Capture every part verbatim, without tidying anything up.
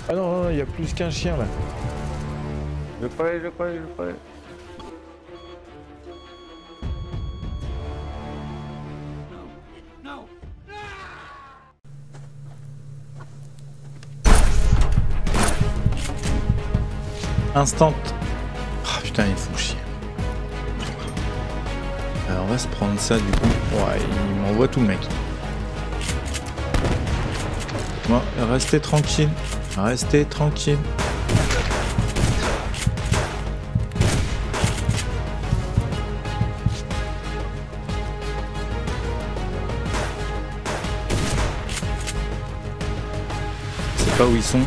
Ah non, non, il y a plus qu'un chien là. Je crois, je crois, je crois. Instant. Ah putain, il faut chier. Alors on va se prendre ça du coup. Ouais, il m'envoie tout le mec. Bon, restez tranquille. Restez tranquille. Je sais pas où ils sont.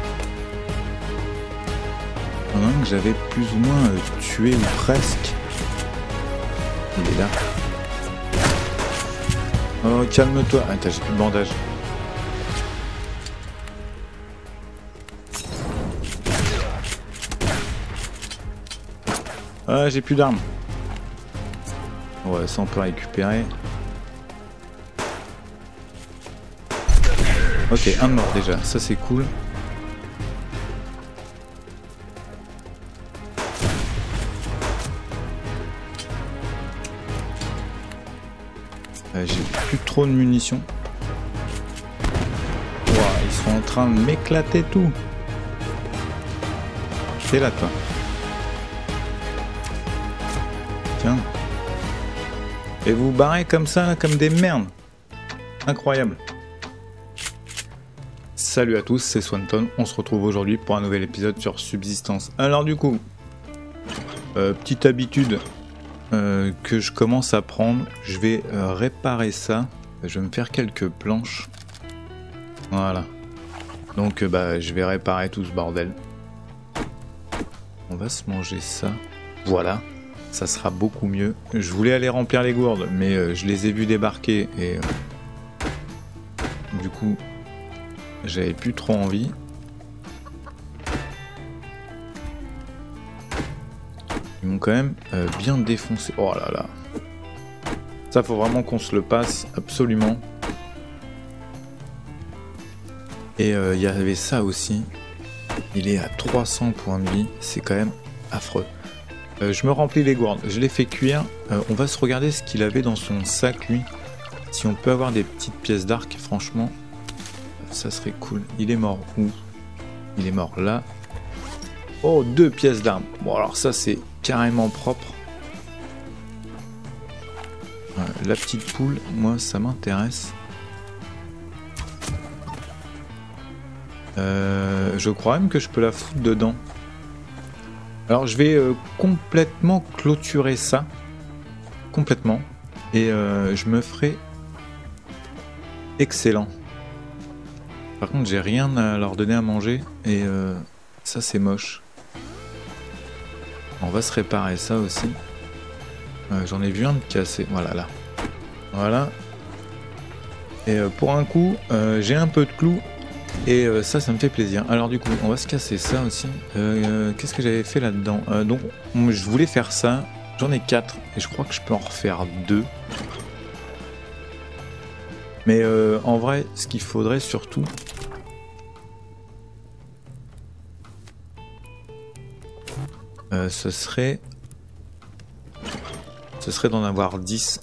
Il y en a un que j'avais plus ou moins euh, tué ou presque. Il est là. Oh, calme-toi. Attends, j'ai plus de bandage. Ah, j'ai plus d'armes. Ouais, ça on peut récupérer. Ok, un de mort déjà. Ça c'est cool. Euh, j'ai plus trop de munitions. Wow, ils sont en train de m'éclater tout. T'es là toi. Tiens. Et vous vous barrez comme ça, là, comme des merdes. Incroyable. Salut à tous, c'est Swanton. On se retrouve aujourd'hui pour un nouvel épisode sur Subsistance. Alors du coup, euh, petite habitude euh, que je commence à prendre. Je vais euh, réparer ça. Je vais me faire quelques planches. Voilà. Donc euh, bah, je vais réparer tout ce bordel. On va se manger ça. Voilà. Ça sera beaucoup mieux. Je voulais aller remplir les gourdes, mais euh, je les ai vus débarquer et euh, du coup, j'avais plus trop envie. Ils m'ont quand même euh, bien défoncé. Oh là là. Ça, faut vraiment qu'on se le passe, absolument. Et il euh, y avait ça aussi. Il est à trois cents points de vie. C'est quand même affreux. Euh, je me remplis les gourdes, je les fais cuire. Euh, on va se regarder ce qu'il avait dans son sac, lui. Si on peut avoir des petites pièces d'arc, franchement, ça serait cool. Il est mort où? Il est mort là. Oh, deux pièces d'armes. Bon, alors ça, c'est carrément propre. Euh, la petite poule, moi, ça m'intéresse. Euh, je crois même que je peux la foutre dedans. Alors je vais euh, complètement clôturer ça, complètement, et euh, je me ferai excellent. Par contre j'ai rien à leur donner à manger, et euh, ça c'est moche. On va se réparer ça aussi. Euh, J'en ai vu un de cassé, voilà là. Voilà. Et euh, pour un coup, euh, j'ai un peu de clous. Et euh, ça, ça me fait plaisir. Alors du coup, on va se casser ça aussi. Euh, Qu'est-ce que j'avais fait là-dedans? euh, Donc, je voulais faire ça. J'en ai quatre. Et je crois que je peux en refaire deux. Mais euh, en vrai, ce qu'il faudrait surtout... Euh, ce serait... Ce serait d'en avoir dix.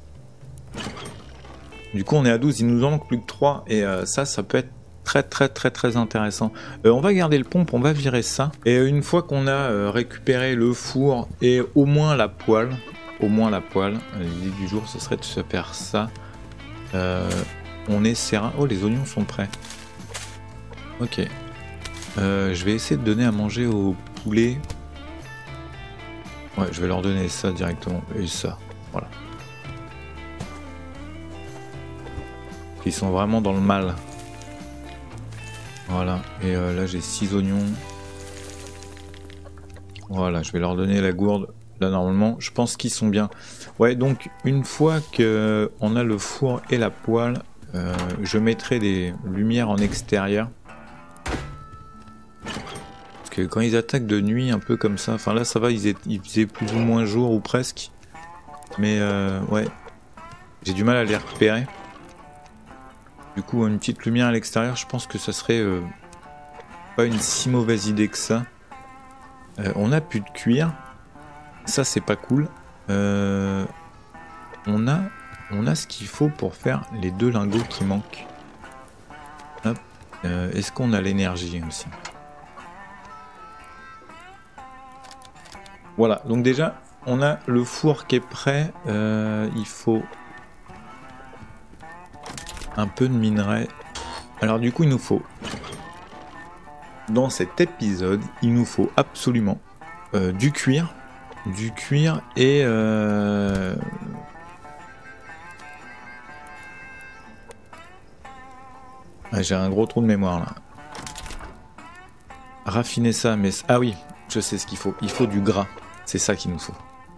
Du coup, on est à douze. Il nous en manque plus que trois. Et euh, ça, ça peut être... très très très très intéressant. Euh, on va garder le pompe, on va virer ça. Et euh, une fois qu'on a euh, récupéré le four et au moins la poêle, au moins la poêle, l'idée du jour ce serait de se faire ça. Euh, on essaiera... Oh, les oignons sont prêts. Ok. Euh, je vais essayer de donner à manger aux poulets. Ouais, je vais leur donner ça directement. Et ça, voilà. Ils sont vraiment dans le mal. Voilà, et euh, là j'ai six oignons. Voilà, je vais leur donner la gourde. Là normalement, je pense qu'ils sont bien. Ouais, donc une fois que on a le four et la poêle, euh, je mettrai des lumières en extérieur. Parce que quand ils attaquent de nuit, un peu comme ça, enfin là ça va, ils, étaient, ils faisaient plus ou moins jour ou presque. Mais euh, ouais, j'ai du mal à les repérer. Du coup, une petite lumière à l'extérieur, je pense que ça serait euh, pas une si mauvaise idée que ça. Euh, on a plus de cuir. Ça, c'est pas cool. Euh, on a, on a ce qu'il faut pour faire les deux lingots qui manquent. Hop. Euh, Est-ce qu'on a l'énergie aussi? Voilà. Donc déjà, on a le four qui est prêt. Euh, il faut un peu de minerai. Alors du coup, il nous faut... Dans cet épisode, il nous faut absolument euh, du cuir. Du cuir et... Euh... Ah, j'ai un gros trou de mémoire là. Raffiner ça, mais... Ah oui, je sais ce qu'il faut. Il faut du gras. C'est ça qu'il nous faut.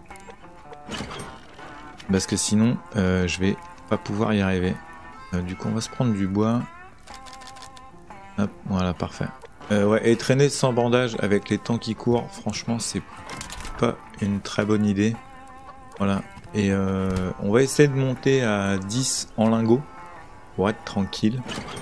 Parce que sinon, euh, je vais pas pouvoir y arriver. Euh, du coup, on va se prendre du bois. Hop, voilà, parfait. Euh, ouais, et traîner sans bandage avec les temps qui courent, franchement, c'est pas une très bonne idée. Voilà. Et euh, on va essayer de monter à dix en lingots pour être tranquille.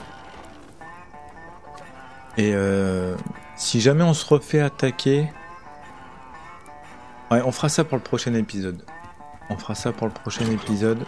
Et euh, si jamais on se refait attaquer... Ouais, on fera ça pour le prochain épisode. On fera ça pour le prochain épisode.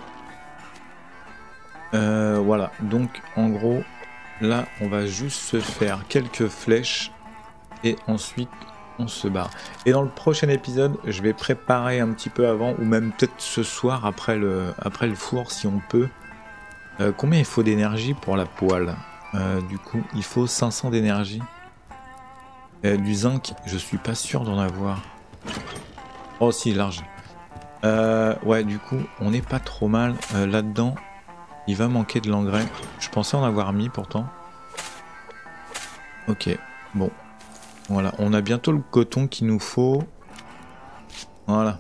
Euh, voilà, donc en gros, là, on va juste se faire quelques flèches et ensuite on se barre. Et dans le prochain épisode, je vais préparer un petit peu avant, ou même peut-être ce soir après le, après le four si on peut. Euh, combien il faut d'énergie pour la poêle? euh, Du coup, il faut cinq cents d'énergie. Euh, du zinc, je suis pas sûr d'en avoir. Oh si, large. Euh, ouais, du coup, on n'est pas trop mal euh, là-dedans. Il va manquer de l'engrais. Je pensais en avoir mis pourtant. Ok, bon. Voilà, on a bientôt le coton qu'il nous faut. Voilà.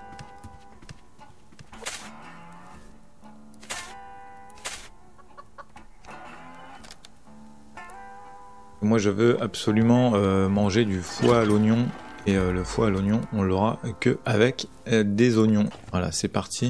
Moi, je veux absolument euh, manger du foie à l'oignon. Et euh, le foie à l'oignon, on l'aura que avec euh, des oignons. Voilà, c'est parti.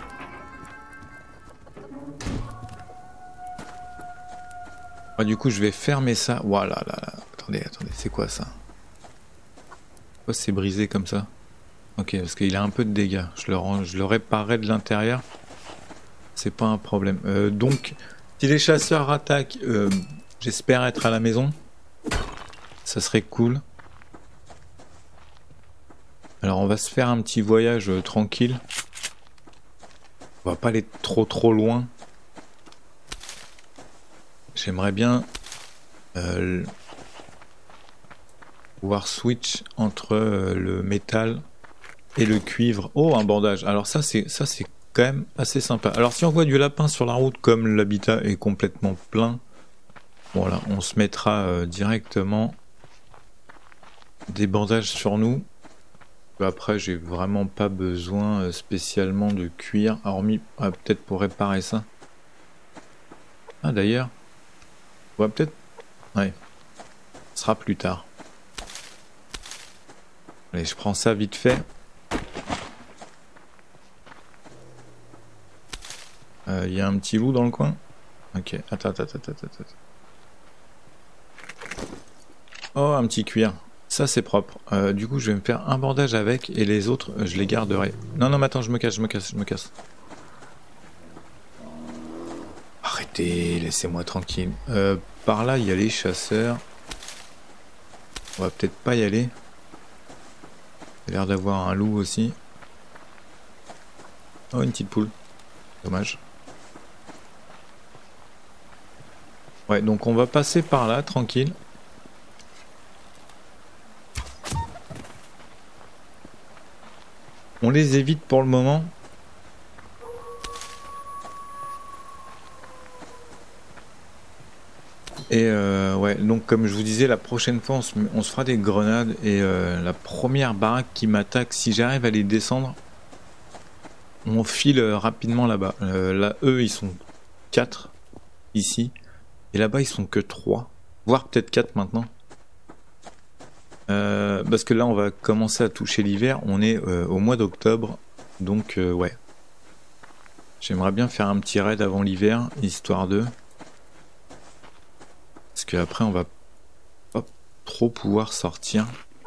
Ah, du coup, je vais fermer ça. Voilà, là, là. Attendez, attendez, c'est quoi ça? Pourquoi c'est brisé comme ça? Ok, parce qu'il a un peu de dégâts. Je le, rends, je le réparerai de l'intérieur. C'est pas un problème. Euh, donc, si les chasseurs attaquent, euh, j'espère être à la maison. Ça serait cool. Alors, on va se faire un petit voyage euh, tranquille. On va pas aller trop trop loin. J'aimerais bien euh, pouvoir switch entre euh, le métal et le cuivre. Oh, un bandage. Alors ça c'est ça c'est quand même assez sympa. Alors si on voit du lapin sur la route, comme l'habitat est complètement plein, voilà, on se mettra euh, directement des bandages sur nous. Après, j'ai vraiment pas besoin euh, spécialement de cuir, hormis ah, peut-être pour réparer ça. Ah d'ailleurs, on va peut-être... Ouais, ce sera plus tard. Allez, je prends ça vite fait. Il euh, y a un petit loup dans le coin. Ok, attends, attends, attends, attends, attends. Oh, un petit cuir. Ça, c'est propre. Euh, du coup, je vais me faire un bandage avec et les autres, je les garderai. Non, non, mais attends, je me casse, je me casse, je me casse. Arrêtez, laissez-moi tranquille. Euh, par là, il y a les chasseurs. On va peut-être pas y aller. Il a l'air d'avoir un loup aussi. Oh, une petite poule. Dommage. Ouais, donc on va passer par là, tranquille. On les évite pour le moment. Et euh, ouais, donc comme je vous disais, la prochaine fois on se, on se fera des grenades. Et euh, la première baraque qui m'attaque, si j'arrive à les descendre, on file rapidement là-bas. Euh, là, eux, ils sont quatre ici. Et là-bas, ils sont que trois. Voire peut-être quatre maintenant. Euh, parce que là, on va commencer à toucher l'hiver. On est euh, au mois d'octobre. Donc, euh, ouais. J'aimerais bien faire un petit raid avant l'hiver, histoire de... Parce qu'après, on va... Hop, trop pouvoir sortir.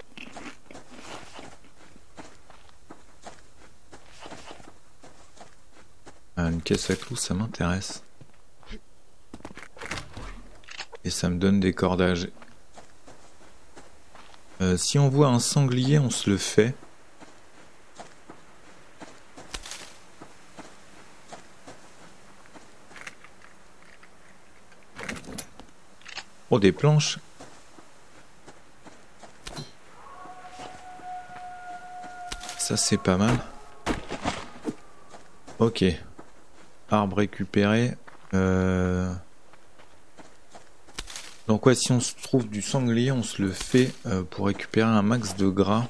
Ah, une caisse à clous, ça m'intéresse. Et ça me donne des cordages. Euh, si on voit un sanglier, on se le fait. Oh, des planches. Ça, c'est pas mal. Ok. Arbre récupéré. Euh... Donc ouais, si on se trouve du sanglier, on se le fait euh, pour récupérer un max de gras.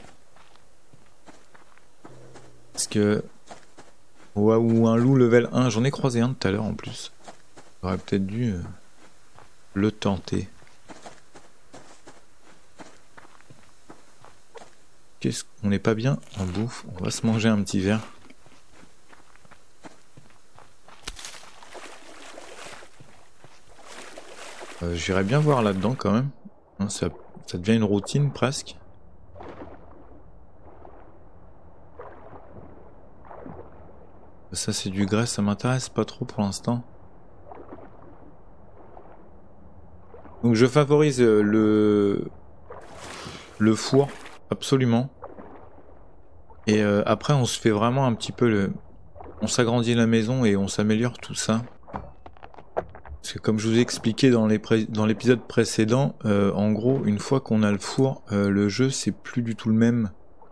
Parce que... Ouais, ou un loup level un. J'en ai croisé un tout à l'heure en plus. J'aurais peut-être dû euh, le tenter. Qu'est-ce qu'on n'est pas bien en bouffe? On va se manger un petit verre. Euh, J'irais bien voir là-dedans quand même. Hein, ça, ça devient une routine presque. Ça c'est du grès, ça m'intéresse pas trop pour l'instant. Donc je favorise le le four absolument. Et euh, après on se fait vraiment un petit peu le... On s'agrandit la maison et on s'améliore tout ça. Parce que comme je vous ai expliqué dans les pré... dans l'épisode précédent, euh, en gros une fois qu'on a le four, euh, le jeu c'est plus du tout le même.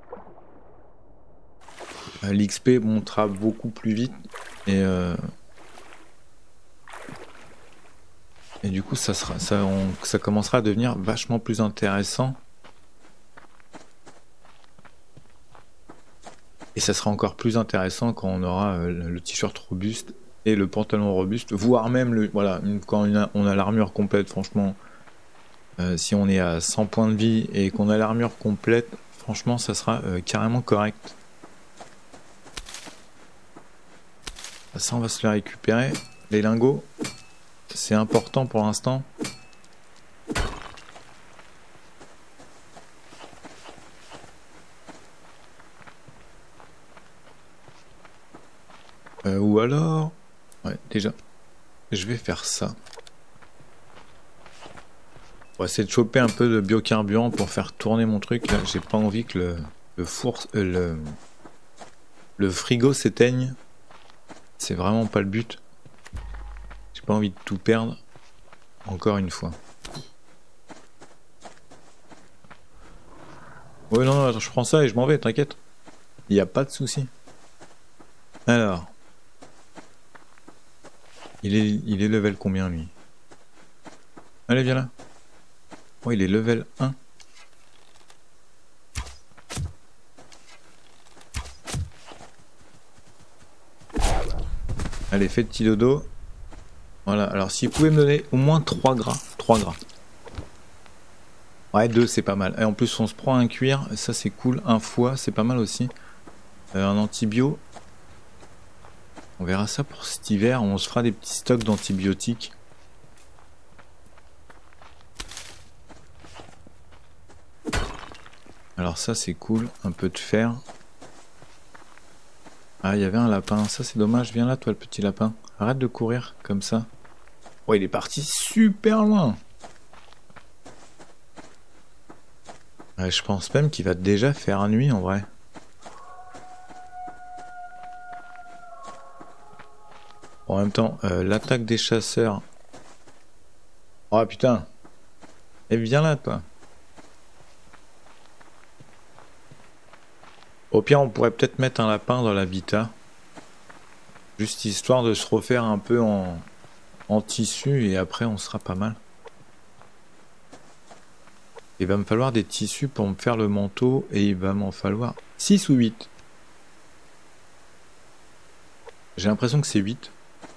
Euh, L'X P montera beaucoup plus vite et euh... et du coup ça sera ça, on... ça commencera à devenir vachement plus intéressant. Et ça sera encore plus intéressant quand on aura euh, le t-shirt robuste et le pantalon robuste, voire même le, voilà, quand on a, on a l'armure complète, franchement, euh, si on est à cent points de vie et qu'on a l'armure complète, franchement ça sera euh, carrément correct. Ça on va se les récupérer, les lingots, c'est important pour l'instant. Euh, ou alors... Ouais, déjà, je vais faire ça. On va essayer de choper un peu de biocarburant pour faire tourner mon truc. Là, j'ai pas envie que le, le four... Euh, le, le frigo s'éteigne. C'est vraiment pas le but. J'ai pas envie de tout perdre. Encore une fois. Ouais, non, non, attends, je prends ça et je m'en vais, t'inquiète. Il n'y a pas de souci. Alors... Il est, il est level combien lui? Allez viens là. Oh il est level un. Allez fais petit dodo. Voilà, alors s'il pouvait me donner au moins trois gras. trois gras. Ouais deux c'est pas mal. Et en plus on se prend un cuir, ça c'est cool. Un foie c'est pas mal aussi. Euh, un antibio. On verra ça pour cet hiver, on se fera des petits stocks d'antibiotiques. Alors ça c'est cool, un peu de fer. Ah il y avait un lapin, ça c'est dommage, viens là toi le petit lapin. Arrête de courir comme ça. Oh il est parti super loin. Ouais, je pense même qu'il va déjà faire nuit en vrai. En même temps, euh, l'attaque des chasseurs. Oh putain. Et viens là toi. Au pire on pourrait peut-être mettre un lapin dans l'habitat. Juste histoire de se refaire un peu en, en tissu et après on sera pas mal. Il va me falloir des tissus pour me faire le manteau et il va m'en falloir six ou huit. J'ai l'impression que c'est huit.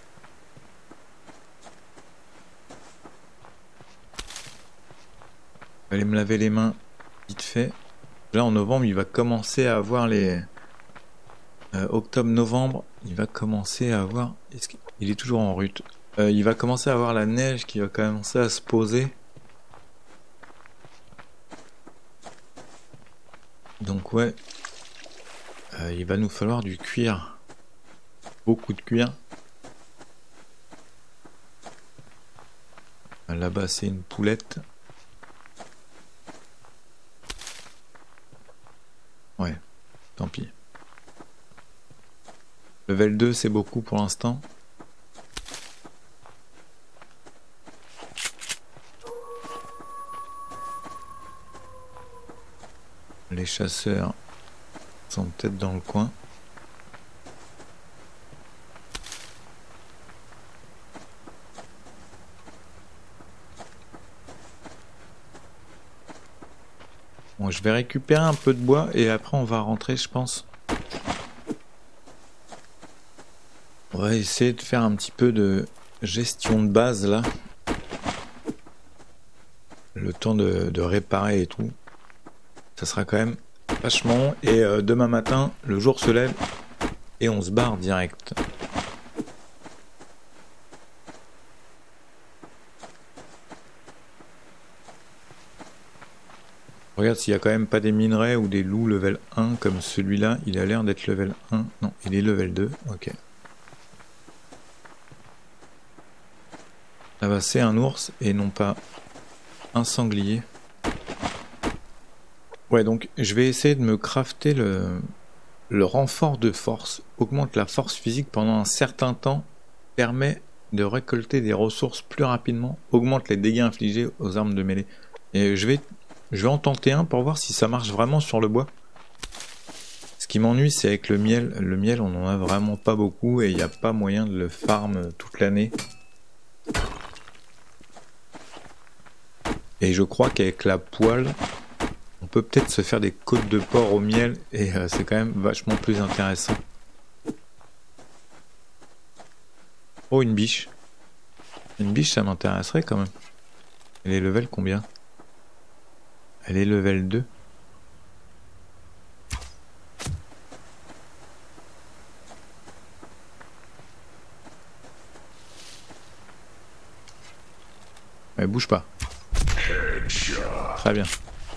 Aller me laver les mains vite fait. Là en novembre il va commencer à avoir les euh, octobre novembre il va commencer à avoir est-ce qu'il est toujours en rut euh, il va commencer à avoir la neige qui va commencer à se poser ouais, euh, il va nous falloir du cuir. Beaucoup de cuir. Là-bas, c'est une poulette. Ouais, tant pis. Level deux, c'est beaucoup pour l'instant. Les chasseurs sont peut-être dans le coin. Bon, je vais récupérer un peu de bois et après on va rentrer, je pense. On va essayer de faire un petit peu de gestion de base là. Le temps de, de réparer et tout. Ça sera quand même vachement long. Et euh, demain matin, le jour se lève et on se barre direct. Regarde s'il n'y a quand même pas des minerais ou des loups level un comme celui-là. Il a l'air d'être level un. Non, il est level deux. Ok. Ça va, c'est un ours et non pas un sanglier. Ouais, donc je vais essayer de me crafter le, le renfort de force. Augmente la force physique pendant un certain temps. Permet de récolter des ressources plus rapidement. Augmente les dégâts infligés aux armes de mêlée. Et je vais... Je vais en tenter un pour voir si ça marche vraiment sur le bois. Ce qui m'ennuie, c'est avec le miel. Le miel, on en a vraiment pas beaucoup et il n'y a pas moyen de le farm toute l'année. Et je crois qu'avec la poêle, on peut peut-être se faire des côtes de porc au miel et euh, c'est quand même vachement plus intéressant. Oh, une biche. Une biche, ça m'intéresserait quand même. Elle est level combien ? Elle est level deux. Elle bouge pas. Très bien.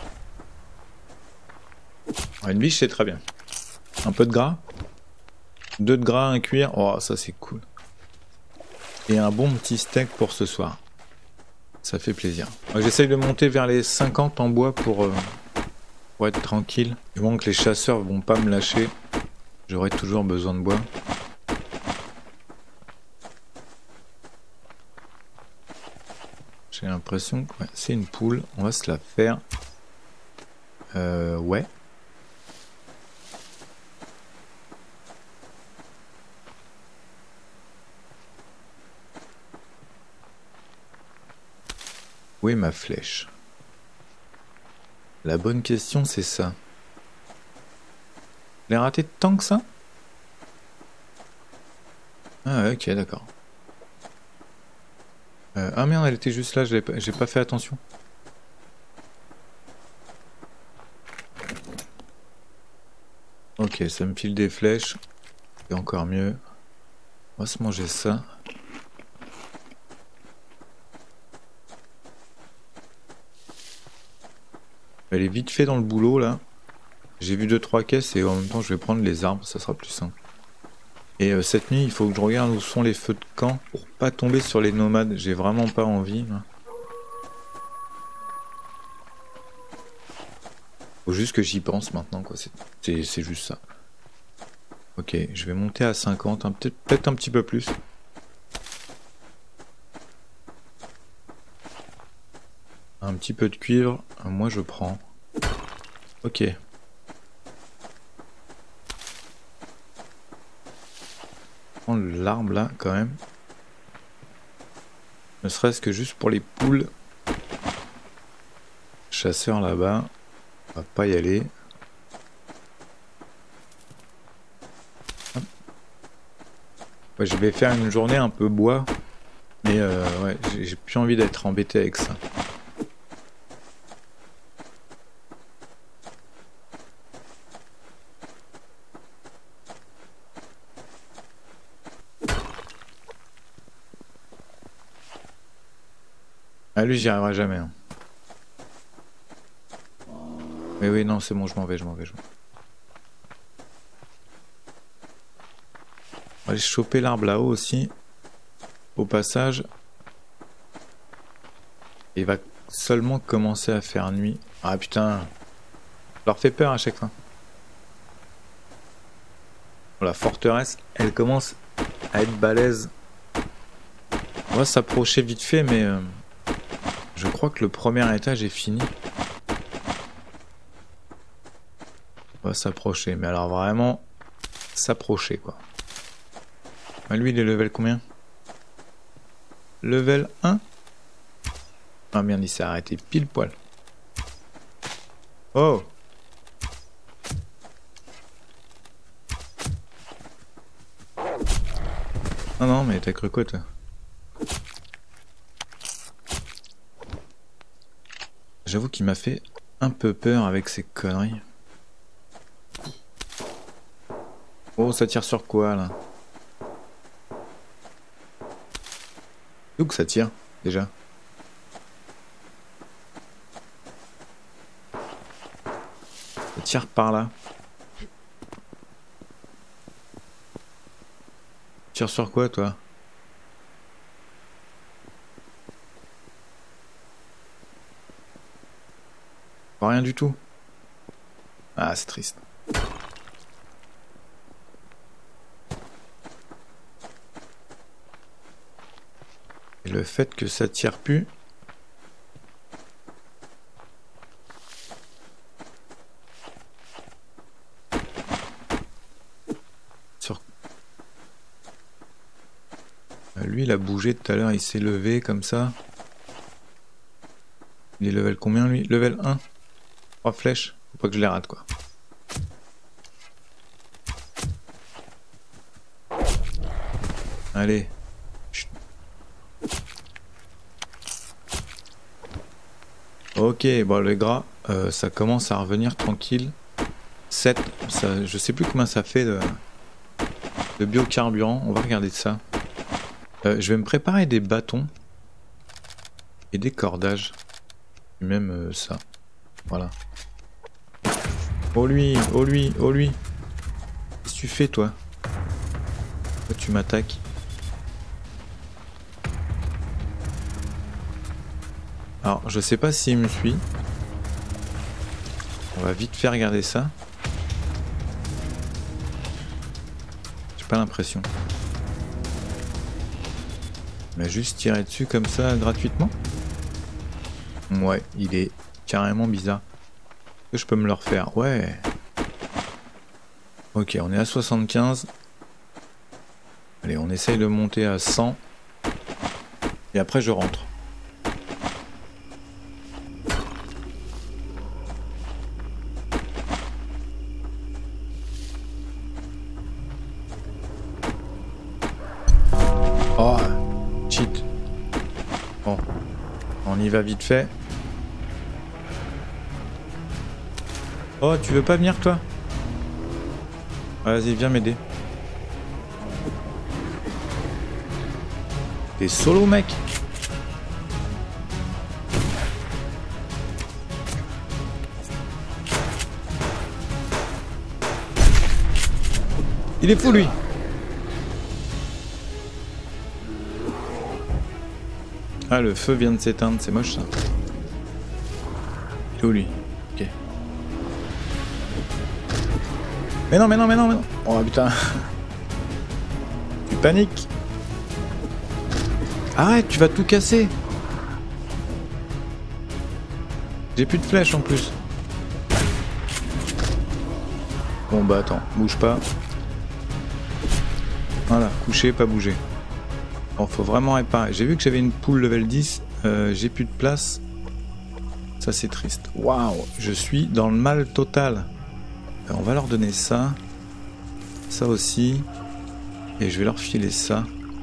Une biche, c'est très bien. Un peu de gras. Deux de gras, un cuir. Oh, ça c'est cool. Et un bon petit steak pour ce soir. Ça fait plaisir. J'essaye de monter vers les cinquante en bois pour, euh, pour être tranquille. Du moment que les chasseurs vont pas me lâcher, j'aurai toujours besoin de bois. J'ai l'impression que ouais, c'est une poule. On va se la faire. Euh, ouais. Où est ma flèche? La bonne question, c'est ça. Je l'ai raté tant que ça? Ah, ok, d'accord. Euh, ah merde, elle était juste là, j'ai pas, j'ai pas fait attention. Ok, ça me file des flèches. C'est encore mieux. On va se manger ça. Elle est vite fait dans le boulot là. J'ai vu deux trois caisses et en même temps je vais prendre les arbres, ça sera plus simple. Et euh, cette nuit il faut que je regarde où sont les feux de camp pour pas tomber sur les nomades. J'ai vraiment pas envie. Là. Faut juste que j'y pense maintenant quoi. C'est juste ça. Ok, je vais monter à cinquante, hein, peut-être peut-être un petit peu plus. Un petit peu de cuivre, moi je prends. Ok. Prendre l'arbre là quand même. Ne serait-ce que juste pour les poules. Chasseur là-bas. On va pas y aller. Ouais, je vais faire une journée un peu bois. Mais euh, ouais, j'ai plus envie d'être embêté avec ça. Ah lui j'y arriverai jamais. Hein. Mais oui non c'est bon je m'en vais, je m'en vais, je m'en vais. aller choper l'arbre là-haut aussi. Au passage. Il va seulement commencer à faire nuit. Ah putain. Ça leur fait peur à chaque fois. La forteresse, elle commence à être balèze. On va s'approcher vite fait, mais euh, je crois que le premier étage est fini. On va s'approcher, mais alors vraiment s'approcher quoi. Ah, lui il est level combien? Level un. Ah merde, il s'est arrêté pile poil. Oh. Non non, mais t'as cru quoi toi? J'avoue qu'il m'a fait un peu peur avec ces conneries. Oh, ça tire sur quoi là? D'où que ça tire déjà? Ça tire par là. Tire sur quoi toi? Rien du tout. Ah, c'est triste. Et le fait que ça tire plus. Sur... Lui, il a bougé tout à l'heure, il s'est levé comme ça. Il est level combien lui? Level un. Trois flèches. Faut pas que je les rate quoi. Allez. Chut. Ok, bon les gras, euh, ça commence à revenir tranquille. sept, ça, je sais plus combien ça fait de, de biocarburant. On va regarder ça. Euh, je vais me préparer des bâtons et des cordages. Même euh, ça. Voilà. Oh lui, oh lui, oh lui. Qu'est-ce que tu fais toi? Toi tu m'attaques. Alors je sais pas s'il me suit. On va vite faire regarder ça. J'ai pas l'impression. On a juste tiré dessus comme ça gratuitement. Ouais, il est carrément bizarre. Est-ce que je peux me le refaire? Ouais. Ok, on est à soixante-quinze. Allez, on essaye de monter à cent. Et après je rentre. Oh, cheat. Bon, on y va vite fait. Oh, tu veux pas venir toi? Vas-y, viens m'aider. T'es solo mec? Il est fou lui. Ah, le feu vient de s'éteindre, c'est moche ça. Il est où lui? Ok. Mais non, mais non, mais non, mais non. Oh putain. Tu paniques. Arrête, tu vas tout casser. J'ai plus de flèches en plus. Bon bah attends, bouge pas. Voilà, coucher, pas bouger. Bon, faut vraiment réparer. J'ai vu que j'avais une poule level dix. Euh, j'ai plus de place. Ça c'est triste. Waouh, je suis dans le mal total. On va leur donner ça, ça aussi, et je vais leur filer ça.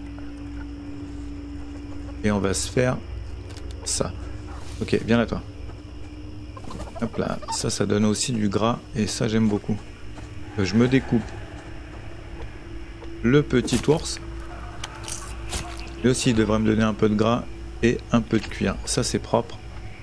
Et on va se faire ça. Ok, viens là toi. Hop là, ça, ça donne aussi du gras, et ça j'aime beaucoup. Je me découpe le petit ours. Lui aussi il devrait me donner un peu de gras et un peu de cuir. Ça c'est propre.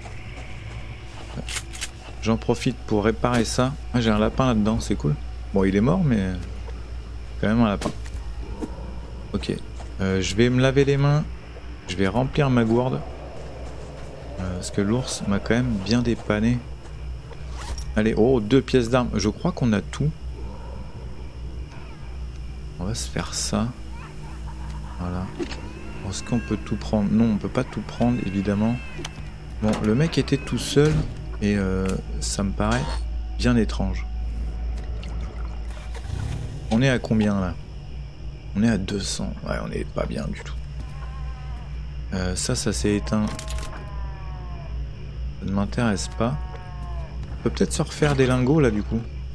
J'en profite pour réparer ça. Ah, j'ai un lapin là-dedans, c'est cool. Bon, il est mort, mais quand même un lapin. Ok. Euh, je vais me laver les mains. Je vais remplir ma gourde. Euh, parce que l'ours m'a quand même bien dépanné. Allez, oh, deux pièces d'armes. Je crois qu'on a tout. On va se faire ça. Voilà. Est-ce qu'on peut tout prendre? Non, on peut pas tout prendre, évidemment. Bon, le mec était tout seul. Et euh, ça me paraît bien étrange. On est à combien là? On est à deux cents. Ouais, on est pas bien du tout. Euh, ça, ça s'est éteint. Ça ne m'intéresse pas. On peut peut-être se refaire des lingots là du coup.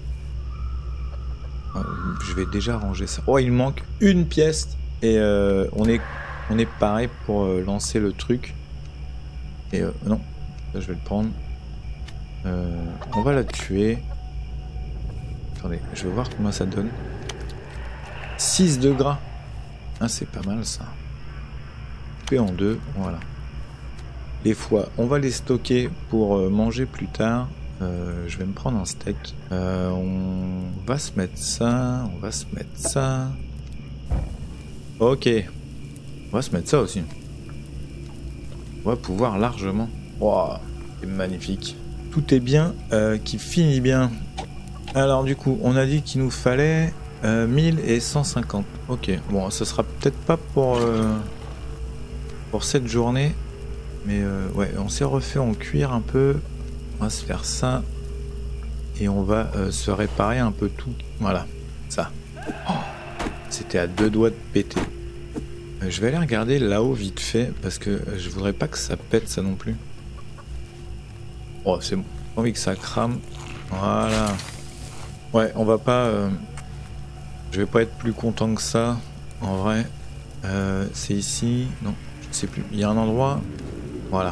Euh, je vais déjà ranger ça. Oh, il manque une pièce. Et euh, on est on est pareil pour euh, lancer le truc. Et euh, non, ça, je vais le prendre. Euh, on va la tuer. Attendez, je vais voir comment ça donne. six de gras. Ah, c'est pas mal ça. Coupé en deux, voilà. Les foies, on va les stocker pour euh, manger plus tard. Euh, je vais me prendre un steak. Euh, on va se mettre ça. On va se mettre ça. Ok. On va se mettre ça aussi. On va pouvoir largement. Wow, c'est magnifique. Tout est bien euh, qui finit bien. Alors du coup, on a dit qu'il nous fallait euh, mille et cent cinquante. Ok, bon, ça sera peut-être pas pour, euh, pour cette journée. Mais euh, ouais, on s'est refait en cuir un peu. On va se faire ça. Et on va euh, se réparer un peu tout. Voilà, ça. Oh, c'était à deux doigts de péter. Euh, je vais aller regarder là-haut vite fait. Parce que euh, je voudrais pas que ça pète ça non plus. Oh, c'est bon. J'ai pas envie que ça crame. Voilà. Ouais, on va pas... Euh... Je vais pas être plus content que ça. En vrai. Euh, c'est ici. Non, je sais plus. Il y a un endroit... Voilà.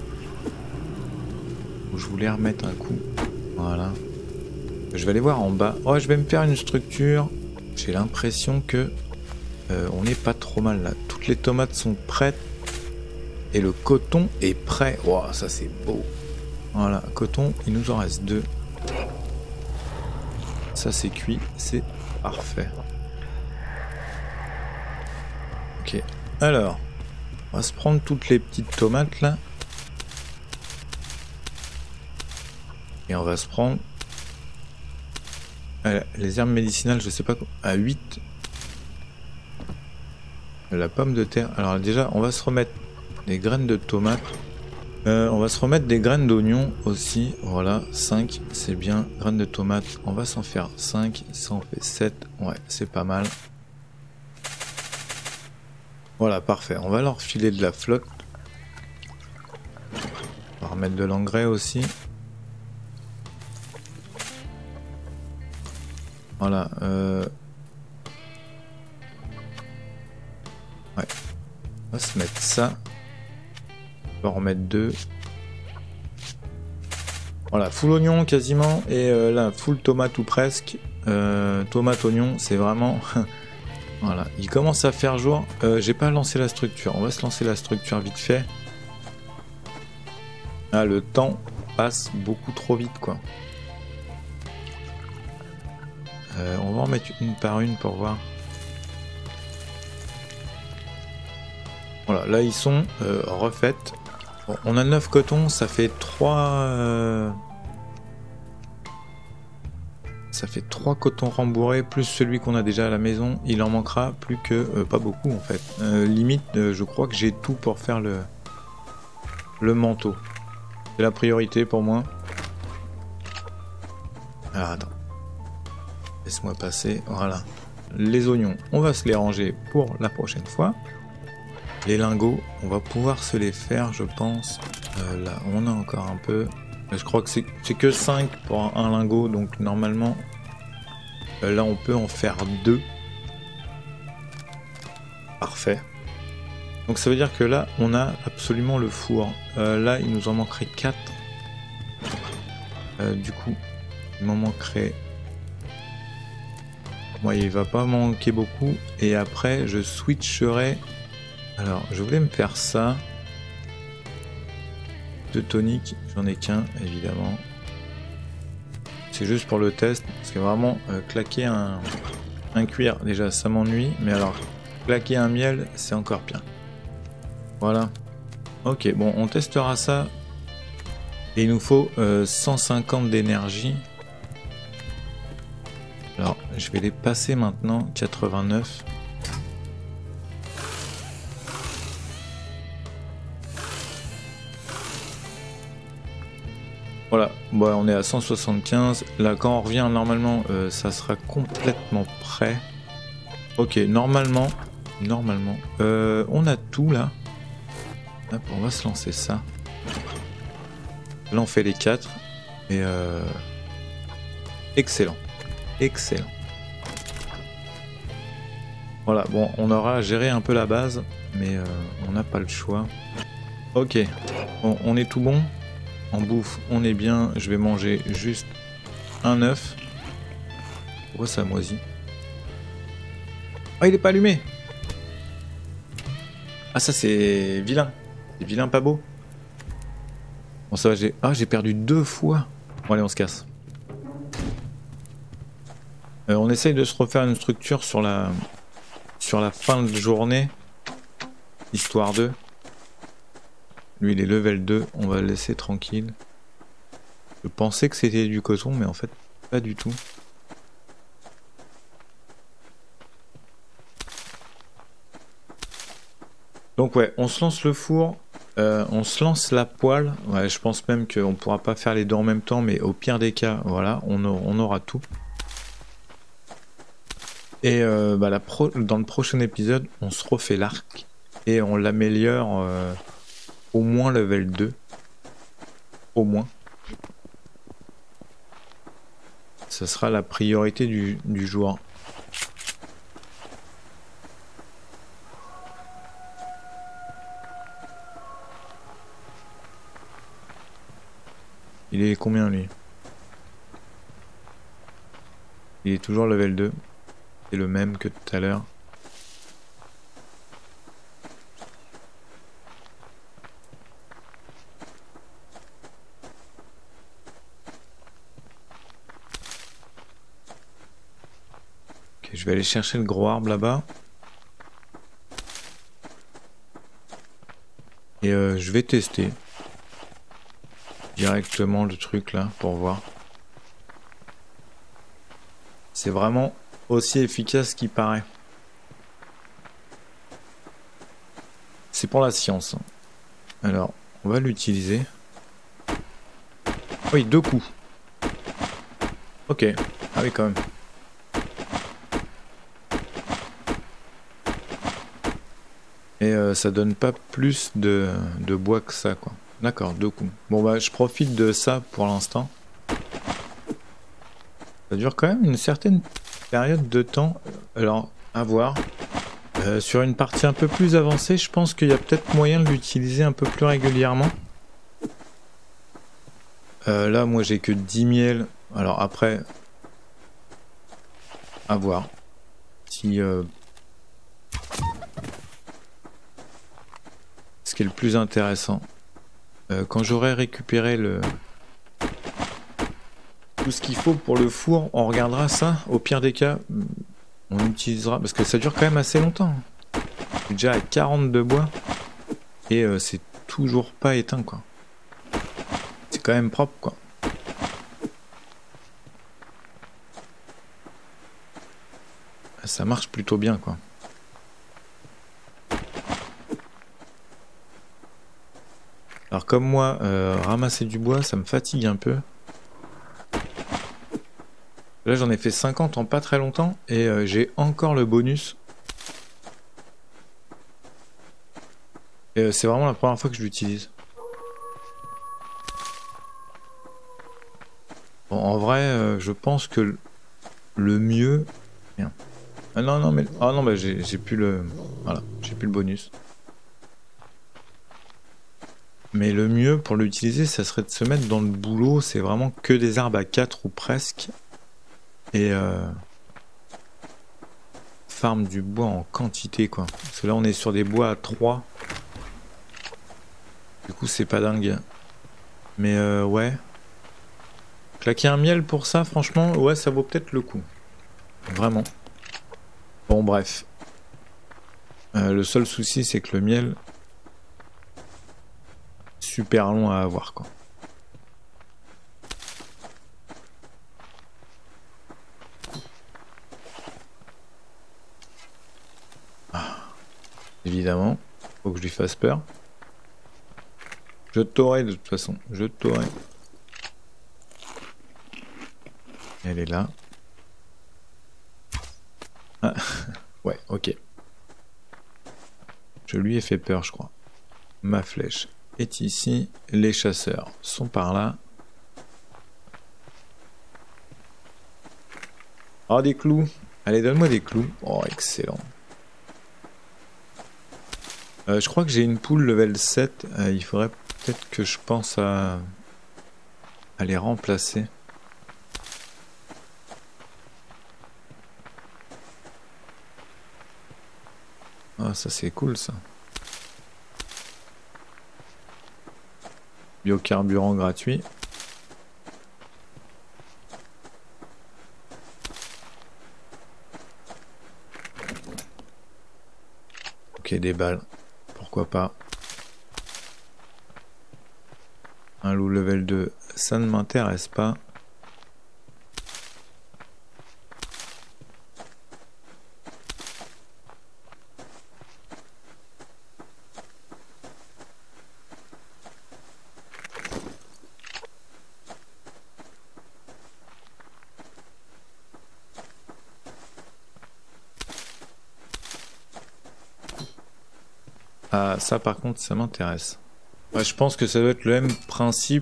Où je voulais remettre un coup. Voilà. Je vais aller voir en bas. Oh, je vais me faire une structure. J'ai l'impression que... Euh, on n'est pas trop mal là. Toutes les tomates sont prêtes. Et le coton est prêt. Oh, ça c'est beau. Voilà, coton, il nous en reste deux. Ça c'est cuit, c'est parfait. Ok, alors, on va se prendre toutes les petites tomates là. Et on va se prendre euh, les herbes médicinales, je sais pas, à huit. La pomme de terre. Alors déjà, on va se remettre des graines de tomates. Euh, on va se remettre des graines d'oignon aussi. Voilà, cinq, c'est bien. Graines de tomates, on va s'en faire cinq. Ça en fait sept. Ouais, c'est pas mal. Voilà, parfait. On va leur filer de la flotte. On va remettre de l'engrais aussi. Voilà. Euh... Ouais. On va se mettre ça. On va en remettre deux. Voilà, full oignon quasiment. Et euh, là, full tomate ou presque. Euh, tomate, oignon, c'est vraiment... Voilà, il commence à faire jour. Euh, J'ai pas lancé la structure. On va se lancer la structure vite fait. Ah, le temps passe beaucoup trop vite, quoi. Euh, on va en mettre une par une pour voir. Voilà, là ils sont euh, refaites. Bon, on a neuf cotons, ça fait trois... Euh... Ça fait trois cotons rembourrés, plus celui qu'on a déjà à la maison. Il en manquera plus que... Euh, pas beaucoup en fait. Euh, limite, euh, je crois que j'ai tout pour faire le, le manteau. C'est la priorité pour moi. Alors attends. Laisse-moi passer, voilà. Les oignons, on va se les ranger pour la prochaine fois. Les lingots, on va pouvoir se les faire, je pense. Euh, là, on a encore un peu. Je crois que c'est que cinq pour un, un lingot, donc normalement, euh, là, on peut en faire deux. Parfait. Donc ça veut dire que là, on a absolument le four. Euh, là, il nous en manquerait quatre. Euh, du coup, il m'en manquerait... Moi, il va pas manquer beaucoup. Et après, je switcherai... Alors, je voulais me faire ça. De tonique, j'en ai qu'un, évidemment. C'est juste pour le test. Parce que vraiment, euh, claquer un, un cuir, déjà, ça m'ennuie. Mais alors, Claquer un miel, c'est encore pire. Voilà. Ok, bon, on testera ça. Et il nous faut euh, cent cinquante d'énergie. Alors, je vais les passer maintenant. quatre-vingt-neuf. Voilà, bon, on est à cent soixante-quinze. Là, quand on revient, normalement, euh, ça sera complètement prêt. Ok, normalement, normalement, euh, on a tout là. Hop, on va se lancer ça. Là, on fait les quatre. Et euh... excellent, excellent. Voilà, bon, on aura géré un peu la base, mais euh, on n'a pas le choix. Ok, bon, on est tout bon. En bouffe, on est bien. Je vais manger juste un œuf. Pourquoi ça moisit? Ah, il est pas allumé. Ah, ça c'est vilain. C'est vilain pas beau. Bon, ça va, j'ai... Ah, j'ai perdu deux fois. Bon, allez, on se casse. Euh, on essaye de se refaire une structure sur la... sur la fin de journée. Histoire de... Lui, il est level deux. On va le laisser tranquille. Je pensais que c'était du coton, mais en fait, pas du tout. Donc ouais, on se lance le four, euh, on se lance la poêle. Ouais, je pense même qu'on pourra pas faire les deux en même temps, mais au pire des cas, voilà, on, a, on aura tout. Et euh, bah, la pro dans le prochain épisode, on se refait l'arc et on l'améliore euh, au moins level deux. Au moins. Ça sera la priorité du, du jour. Il est combien lui? Il est toujours level deux. C'est le même que tout à l'heure. Ok, je vais aller chercher le gros arbre là-bas. Et euh, je vais tester directement le truc là pour voir. C'est vraiment aussi efficace qu'il paraît. C'est pour la science. Alors, on va l'utiliser. Oui, deux coups. Ok. Ah oui, quand même. Et euh, ça donne pas plus de, de bois que ça, quoi. D'accord, deux coups. Bon bah, je profite de ça pour l'instant. Ça dure quand même une certaine période de temps. Alors, à voir. Euh, sur une partie un peu plus avancée, je pense qu'il y a peut-être moyen de l'utiliser un peu plus régulièrement. Euh, là, moi, j'ai que dix miels. Alors après, à voir. Si... Euh... Ce qui est le plus intéressant. Euh, quand j'aurai récupéré le... tout ce qu'il faut pour le four, on regardera ça. Au pire des cas, on utilisera... Parce que ça dure quand même assez longtemps. Je suis déjà à quarante de bois. Et euh, c'est toujours pas éteint, quoi. C'est quand même propre, quoi. Ça marche plutôt bien, quoi. Alors comme moi, euh, ramasser du bois, ça me fatigue un peu. Là, j'en ai fait cinquante en pas très longtemps et euh, j'ai encore le bonus. Et euh, c'est vraiment la première fois que je l'utilise. Bon, en vrai, euh, je pense que le mieux... Bien. Ah non, non, mais... Ah non, bah j'ai plus le... Voilà, j'ai plus le bonus. Mais le mieux pour l'utiliser, ça serait de se mettre dans le boulot. C'est vraiment que des arbres à quatre ou presque. Et euh, farm du bois en quantité, quoi. Parce que là, on est sur des bois à trois. Du coup, c'est pas dingue. Mais euh, ouais. Claquer un miel pour ça, franchement, ouais, ça vaut peut-être le coup. Vraiment. Bon, bref. Euh, le seul souci, c'est que le miel, super long à avoir, quoi. Ah, évidemment, faut que je lui fasse peur. Je t'aurai de toute façon, je t'aurai. Elle est là. Ah, ouais, ok. Je lui ai fait peur, je crois. Ma flèche est ici. Les chasseurs sont par là. Oh, des clous. Allez, donne-moi des clous. Oh, excellent. Euh, je crois que j'ai une poule level sept. Euh, il faudrait peut-être que je pense à, à les remplacer. Ah, ça c'est cool ça. Biocarburant gratuit. Ok, des balles. Pourquoi pas. Un loup level deux, ça ne m'intéresse pas. Ah, ça par contre, ça m'intéresse. Ouais, je pense que ça doit être le même principe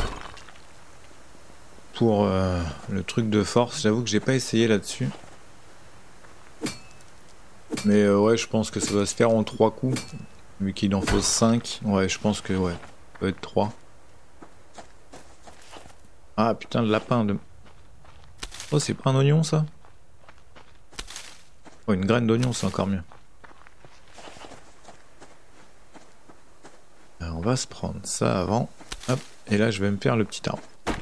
pour euh, le truc de force. J'avoue que j'ai pas essayé là-dessus. Mais euh, ouais, je pense que ça doit se faire en trois coups. Vu qu'il en faut cinq. Ouais, je pense que ouais, ça doit être trois. Ah putain, de lapin de... Oh, c'est pas un oignon ça? Oh, une graine d'oignon, c'est encore mieux. Alors, on va se prendre ça avant. Hop, et là je vais me faire le petit arbre.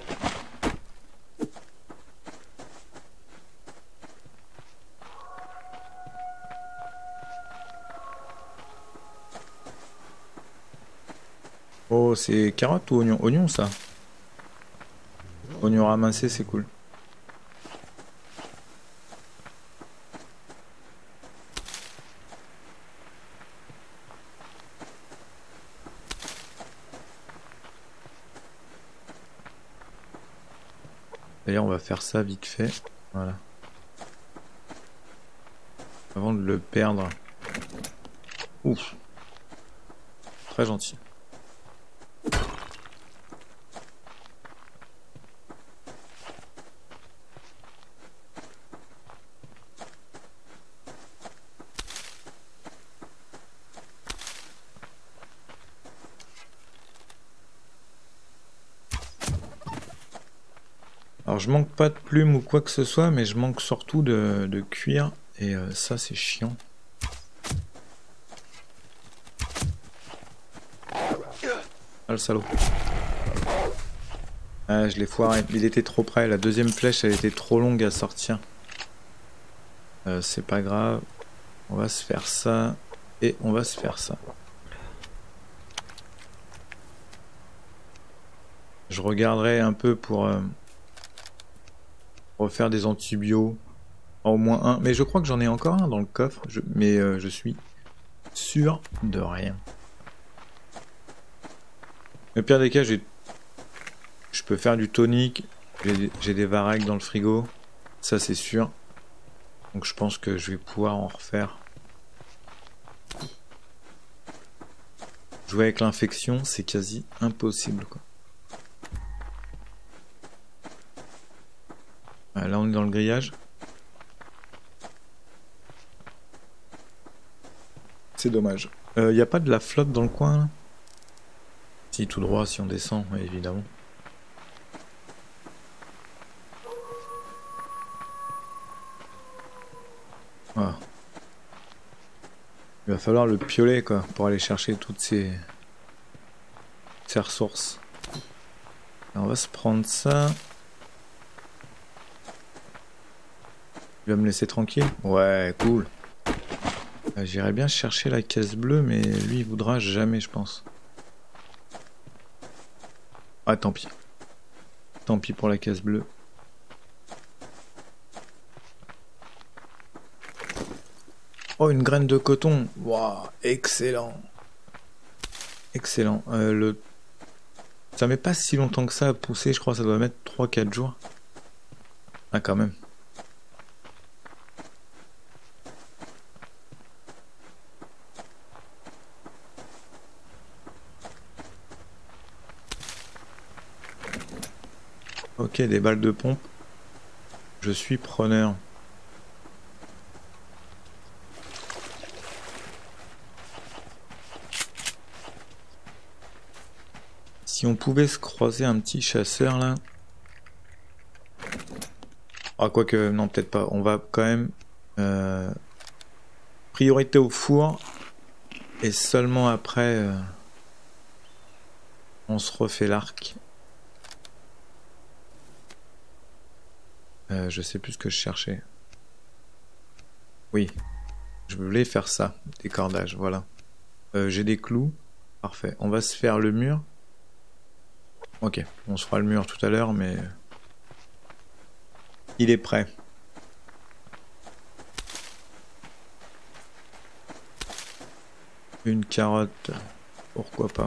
Oh, c'est carotte ou oignon? Oignon ça. Oignon ramassé, c'est cool. D'ailleurs, on va faire ça vite fait. Voilà. Avant de le perdre. Ouf. Très gentil. Alors je manque pas de plumes ou quoi que ce soit, mais je manque surtout de, de cuir. Et euh, ça c'est chiant. Ah le salaud. Ah je l'ai foiré, il était trop près. La deuxième flèche elle était trop longue à sortir. Euh, c'est pas grave. On va se faire ça. Et on va se faire ça. Je regarderai un peu pour... Euh, refaire des antibiotiques, au moins un, mais je crois que j'en ai encore un dans le coffre, je... mais euh, je suis sûr de rien. Au pire des cas, j'ai, je peux faire du tonique, j'ai des... des varechs dans le frigo, ça c'est sûr, donc je pense que je vais pouvoir en refaire. Jouer avec l'infection, c'est quasi impossible quoi. Ah, là on est dans le grillage. C'est dommage. Il euh, n'y a pas de la flotte dans le coin là? Si, tout droit si on descend, ouais, évidemment. Ah. Il va falloir le pioler quoi, pour aller chercher toutes ces, ces ressources. Alors, on va se prendre ça. Il va me laisser tranquille? Ouais, cool. Ah, j'irais bien chercher la caisse bleue, mais lui il voudra jamais, je pense. Ah, tant pis. Tant pis pour la caisse bleue. Oh, une graine de coton. Waouh, excellent. Excellent. Euh, le... Ça met pas si longtemps que ça à pousser, je crois que ça doit mettre trois quatre jours. Ah, quand même. Ok, des balles de pompe. Je suis preneur. Si on pouvait se croiser un petit chasseur là. Ah, quoique, non, peut-être pas. On va quand même. Euh, priorité au four. Et seulement après. Euh, on se refait l'arc. Euh, je sais plus ce que je cherchais. Oui. Je voulais faire ça. Des cordages, voilà. Euh, J'ai des clous. Parfait. On va se faire le mur. Ok. On se fera le mur tout à l'heure, mais... Il est prêt. Une carotte. Pourquoi pas.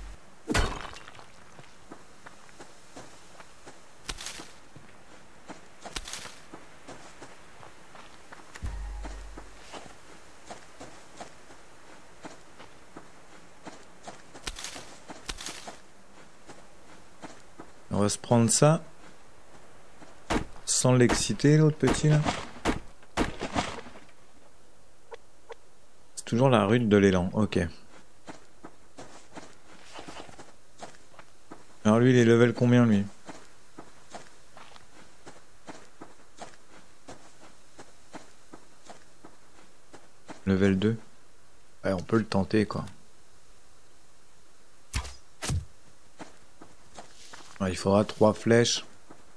On va se prendre ça. Sans l'exciter, l'autre petit là. C'est toujours la rue de l'élan. Ok. Alors lui, il est level combien lui? Level deux. Ouais, on peut le tenter quoi. Ouais, il faudra trois flèches.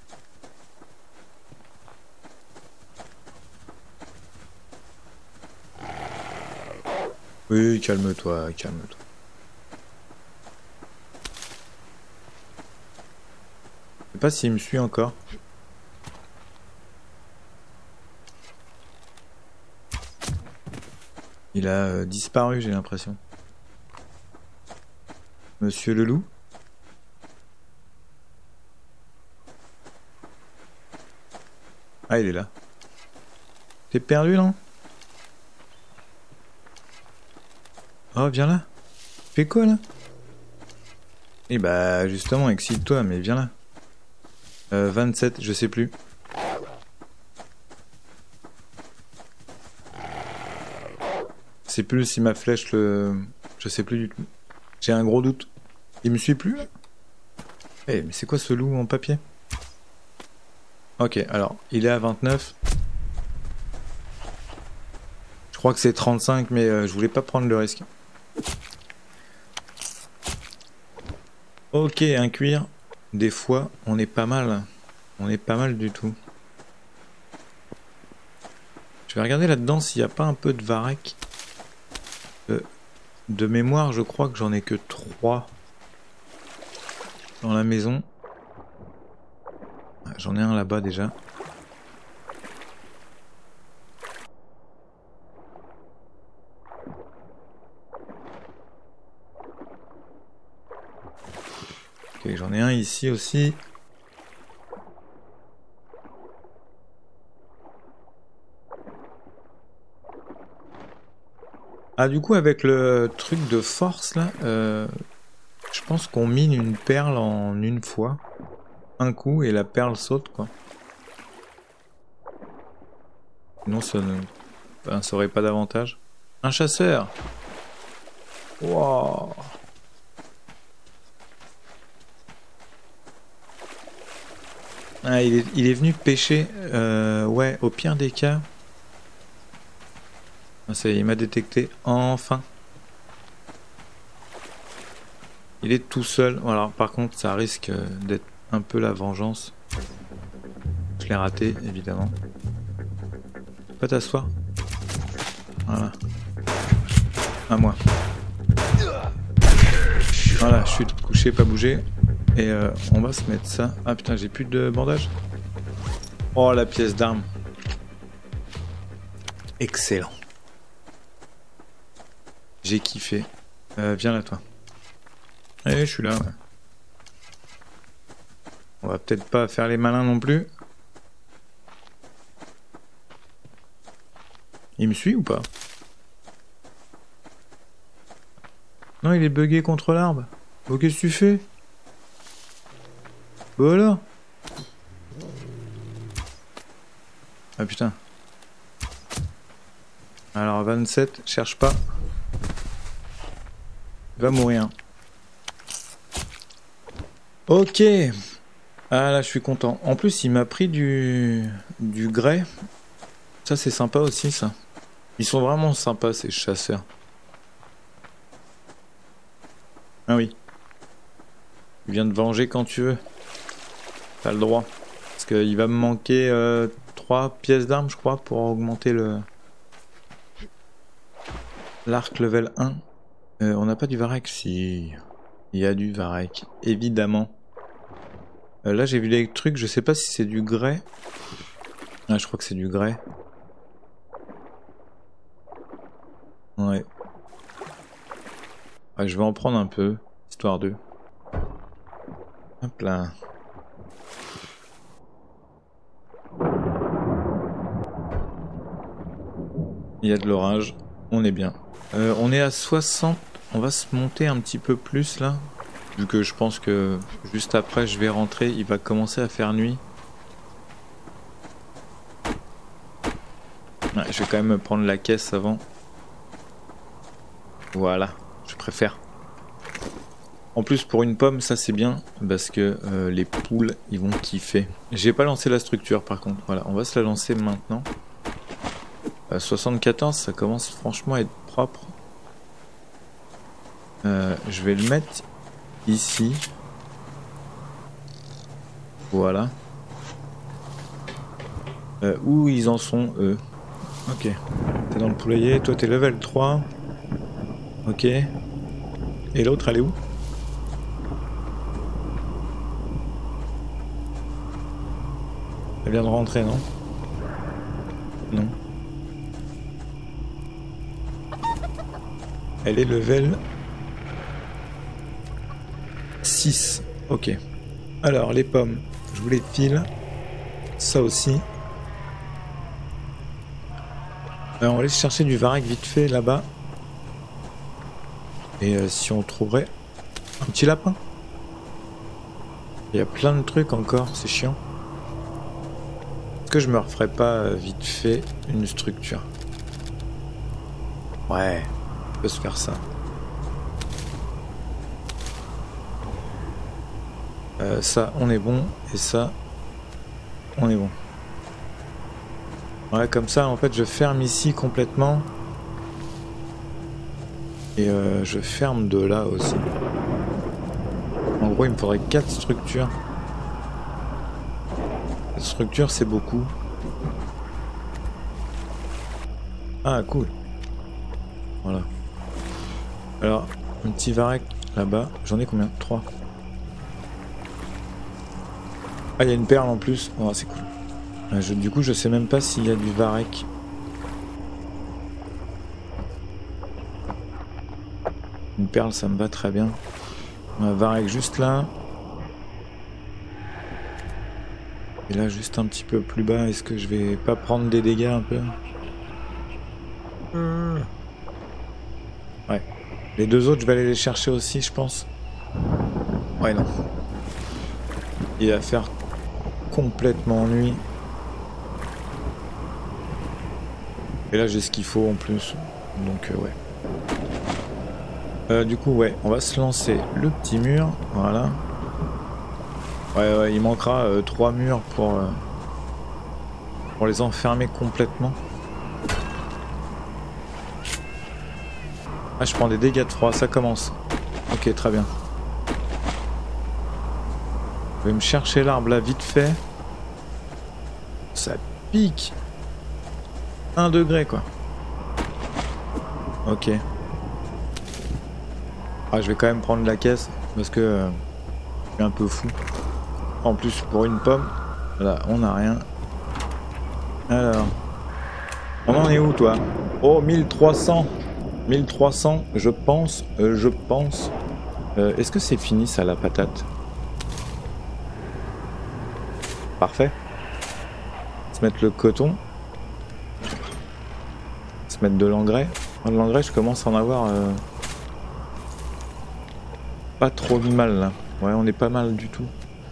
Oui, calme-toi, calme-toi. Je sais pas s'il me suit encore. Il a euh, disparu, j'ai l'impression. Monsieur le loup? Ah, il est là. T'es perdu, non? Oh, viens là. Fais quoi, là? Eh bah, justement, excite-toi, mais viens là. Euh, vingt-sept, je sais plus. Je sais plus si ma flèche le... Je sais plus du tout. J'ai un gros doute. Il me suit plus, là? Eh, mais c'est quoi ce loup en papier? Ok, alors, il est à vingt-neuf. Je crois que c'est trente-cinq, mais euh, je voulais pas prendre le risque. Ok, un cuir. Des fois, on est pas mal. On est pas mal du tout. Je vais regarder là-dedans s'il n'y a pas un peu de varech. Euh, de mémoire, je crois que j'en ai que trois dans la maison. J'en ai un là-bas déjà. Ok, j'en ai un ici aussi. Ah, du coup, avec le truc de force là, euh, je pense qu'on mine une perle en une fois. Un coup et la perle saute quoi. Sinon ça ne... Enfin, ça aurait pas d'avantage. Un chasseur. Wow. Ah, il est, il est venu pêcher. Euh, ouais, au pire des cas. Ah, ça y est, il m'a détecté. Enfin. Il est tout seul. Voilà. Par contre, ça risque d'être un peu la vengeance. Je l'ai raté, évidemment. Pas t'asseoir. Voilà. À moi. Voilà, je suis couché, pas bougé. Et euh, on va se mettre ça. Ah putain, j'ai plus de bandage. Oh, la pièce d'arme. Excellent. J'ai kiffé. Euh, viens là, toi. Eh, je suis là, ouais. On va peut-être pas faire les malins non plus. Il me suit ou pas? Non, il est bugué contre l'arbre. Oh, qu'est-ce que tu fais? Voilà. Ah putain. Alors vingt-sept, cherche pas. Il va mourir. Ok. Ah là, je suis content. En plus, il m'a pris du du grès. Ça, c'est sympa aussi, ça. Ils sont vraiment sympas, ces chasseurs. Ah oui. Tu viens de venger quand tu veux. T'as le droit. Parce qu'il va me manquer euh, trois pièces d'armes, je crois, pour augmenter le l'arc level un. Euh, on n'a pas du varech? Si. Il y a du varech, évidemment. Euh, là, j'ai vu des trucs, je sais pas si c'est du grès. Ah, je crois que c'est du grès. Ouais. Ouais, je vais en prendre un peu, histoire de... Hop là. Il y a de l'orage, on est bien. Euh, on est à soixante, on va se monter un petit peu plus là. Vu que je pense que juste après je vais rentrer, il va commencer à faire nuit. Ouais, je vais quand même prendre la caisse avant. Voilà, je préfère. En plus pour une pomme, ça c'est bien parce que euh, les poules ils vont kiffer. J'ai pas lancé la structure par contre. Voilà, on va se la lancer maintenant. Euh, soixante-quatorze, ça commence franchement à être propre. Euh, je vais le mettre ici. Voilà. Euh, où ils en sont eux? Ok. T'es dans le poulailler, toi t'es level trois. Ok. Et l'autre, elle est où? Elle vient de rentrer, non? Non. Elle est level six. Ok. Alors, les pommes, je vous les file. Ça aussi. Alors, on va aller chercher du varech vite fait là-bas. Et euh, si on trouverait un petit lapin. Il y a plein de trucs encore, c'est chiant. Est-ce que je me referais pas euh, vite fait une structure? Ouais, on peut se faire ça. Euh, ça, on est bon. Et ça, on est bon. Ouais, comme ça, en fait, je ferme ici complètement. Et euh, je ferme de là aussi. En gros, il me faudrait quatre structures. quatre structures, c'est beaucoup. Ah, cool. Voilà. Alors, un petit varech là-bas. J'en ai combien? trois. Ah, il y a une perle en plus. Oh, c'est cool. Je, du coup, je sais même pas s'il y a du varech. Une perle, ça me va très bien. Un varech juste là. Et là, juste un petit peu plus bas. Est-ce que je vais pas prendre des dégâts un peu? Ouais. Les deux autres, je vais aller les chercher aussi, je pense. Ouais, non. Il va faire complètement nuit. Et là, j'ai ce qu'il faut en plus. Donc, euh, ouais. Euh, du coup, ouais, on va se lancer le petit mur. Voilà. Ouais, ouais, il manquera euh, trois murs pour, euh, pour les enfermer complètement. Ah, je prends des dégâts de froid, ça commence. Ok, très bien. Je vais me chercher l'arbre là vite fait. Ça pique. Un degré quoi. Ok. Ah, je vais quand même prendre la caisse parce que euh, je suis un peu fou. En plus, pour une pomme, là, on n'a rien. Alors, on en est où, toi? Oh, mille trois cents. mille trois cents, je pense. Euh, je pense. Euh, Est-ce que c'est fini, ça, la patate? Parfait. Se mettre le coton. Se mettre de l'engrais. De l'engrais, je commence à en avoir euh, pas trop de mal, là. Ouais, on est pas mal du tout.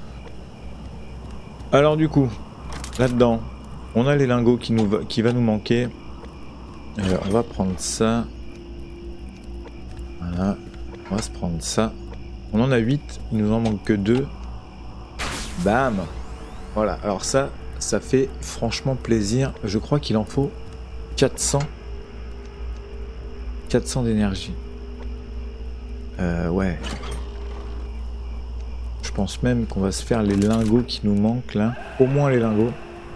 Alors, du coup, là-dedans, on a les lingots qui, nous va, qui va nous manquer. Alors, on va prendre ça. Voilà. On va se prendre ça. On en a huit. Il nous en manque que deux. Bam. Voilà. Alors ça, ça fait franchement plaisir. Je crois qu'il en faut quatre cents. quatre cents d'énergie. Euh, ouais. Je pense même qu'on va se faire les lingots qui nous manquent là. Au moins les lingots.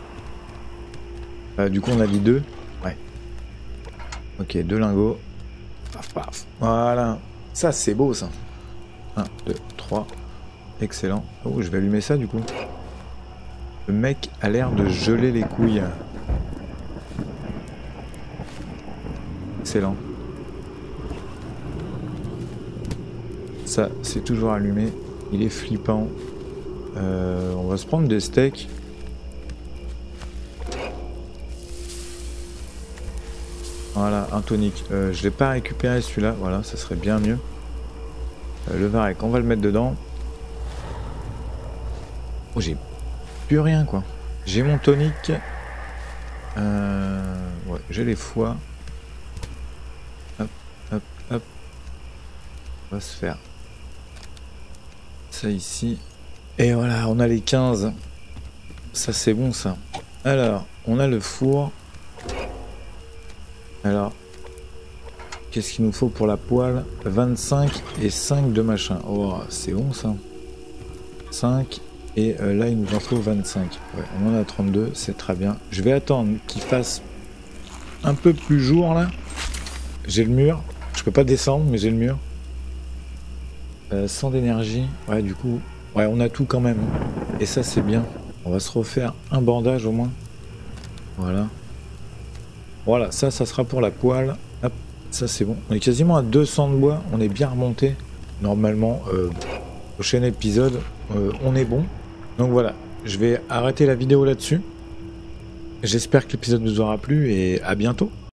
Euh, du coup, on a dit deux. Ouais. Ok, deux lingots. Paf, paf. Voilà. Ça, c'est beau, ça. un, deux, trois. Excellent. Oh, je vais allumer ça, du coup. Le mec a l'air de geler les couilles. Excellent. Ça, c'est toujours allumé. Il est flippant. Euh, on va se prendre des steaks. Voilà, un tonique. Euh, je l'ai pas récupéré celui-là. Voilà, ça serait bien mieux. Euh, le varech, on va le mettre dedans. Oh, j'ai plus rien, quoi. J'ai mon tonique. Euh, ouais, j'ai les foies. Hop, hop, hop. On va se faire ça ici. Et voilà, on a les quinze. Ça, c'est bon, ça. Alors, on a le four. Alors, qu'est-ce qu'il nous faut pour la poêle? Vingt-cinq et cinq de machin. Oh, c'est bon, ça. cinq. Et euh, là, il nous en faut vingt-cinq. Ouais, on en a trente-deux, c'est très bien. Je vais attendre qu'il fasse un peu plus jour, là. J'ai le mur. Je peux pas descendre, mais j'ai le mur. Euh, cent d'énergie. Ouais, du coup, ouais, on a tout quand même. Et ça, c'est bien. On va se refaire un bandage au moins. Voilà. Voilà, ça, ça sera pour la poêle. Hop, ça, c'est bon. On est quasiment à deux cents de bois. On est bien remonté. Normalement, euh, prochain épisode, euh, on est bon. Donc voilà, je vais arrêter la vidéo là-dessus. J'espère que l'épisode vous aura plu et à bientôt.